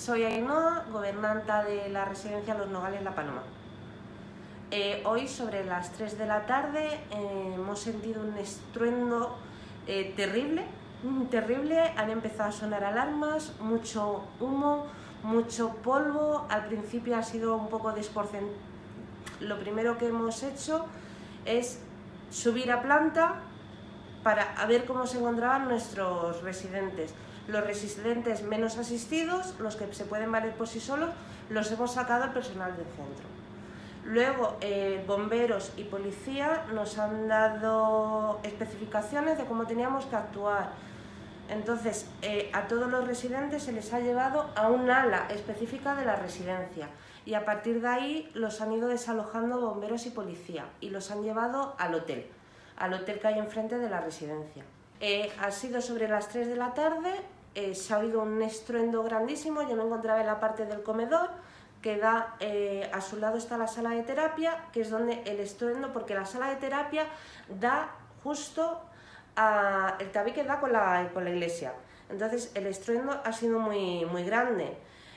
Soy Ainhoa, gobernanta de la residencia Los Nogales La Paloma. Hoy sobre las 3 de la tarde hemos sentido un estruendo terrible. Han empezado a sonar alarmas, mucho humo, mucho polvo. Al principio ha sido un poco desconcertante. Lo primero que hemos hecho es subir a planta para ver cómo se encontraban nuestros residentes. Los residentes menos asistidos, los que se pueden valer por sí solos, los hemos sacado al personal del centro. Luego, bomberos y policía nos han dado especificaciones de cómo teníamos que actuar. Entonces, a todos los residentes se les ha llevado a un ala específica de la residencia y a partir de ahí los han ido desalojando bomberos y policía y los han llevado al hotel que hay enfrente de la residencia. Ha sido sobre las 3 de la tarde, se ha oído un estruendo grandísimo. Yo me encontraba en la parte del comedor, que da, a su lado está la sala de terapia, que es donde el estruendo, porque la sala de terapia da justo el tabique da con la iglesia. Entonces el estruendo ha sido muy grande.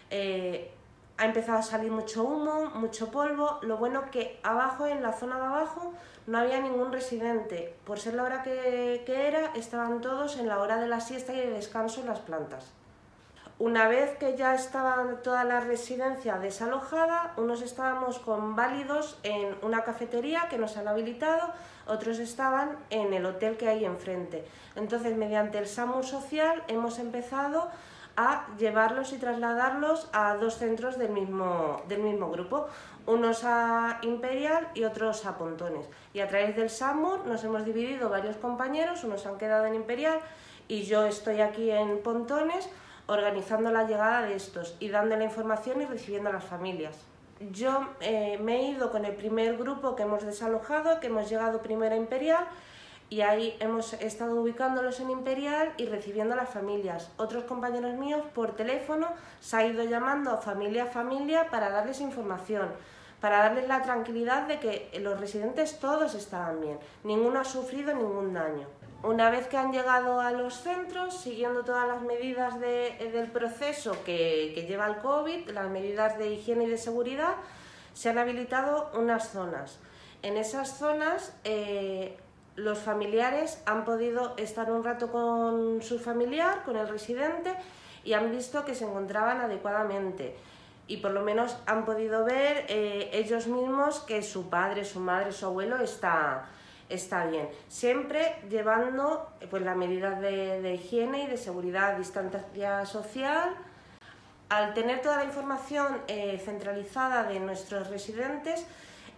Ha empezado a salir mucho humo, mucho polvo. Lo bueno que abajo, en la zona de abajo, no había ningún residente. Por ser la hora que era, estaban todos en la hora de la siesta y de descanso en las plantas. Una vez que ya estaba toda la residencia desalojada, unos estábamos conválidos en una cafetería que nos han habilitado, otros estaban en el hotel que hay enfrente. Entonces, mediante el SAMU social hemos empezado a llevarlos y trasladarlos a dos centros del mismo grupo, unos a Imperial y otros a Pontones. Y a través del SAMU nos hemos dividido varios compañeros, unos han quedado en Imperial y yo estoy aquí en Pontones organizando la llegada de estos y dando la información y recibiendo a las familias. Yo me he ido con el primer grupo que hemos desalojado, que hemos llegado primero a Imperial, y ahí hemos estado ubicándolos en Imperial y recibiendo a las familias. Otros compañeros míos por teléfono se ha ido llamando a familia para darles información, para darles la tranquilidad de que los residentes todos estaban bien, ninguno ha sufrido ningún daño. Una vez que han llegado a los centros, siguiendo todas las medidas del proceso que lleva el COVID, las medidas de higiene y de seguridad, se han habilitado unas zonas. En esas zonas los familiares han podido estar un rato con su familiar, con el residente, y han visto que se encontraban adecuadamente. Y por lo menos han podido ver ellos mismos que su padre, su madre, su abuelo está bien. Siempre llevando pues, las medidas de higiene y de seguridad, distancia social. Al tener toda la información centralizada de nuestros residentes,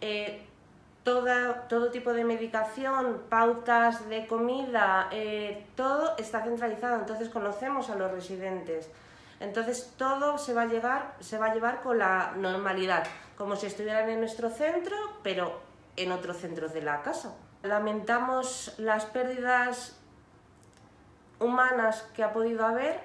todo tipo de medicación, pautas de comida, todo está centralizado, entonces conocemos a los residentes. Entonces todo se va a llevar con la normalidad, como si estuvieran en nuestro centro, pero en otros centros de la casa. Lamentamos las pérdidas humanas que ha podido haber.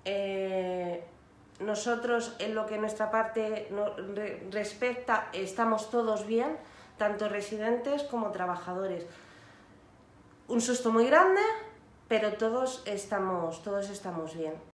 Nosotros, en lo que nuestra parte respecta, estamos todos bien, tanto residentes como trabajadores. Un susto muy grande, pero todos estamos bien.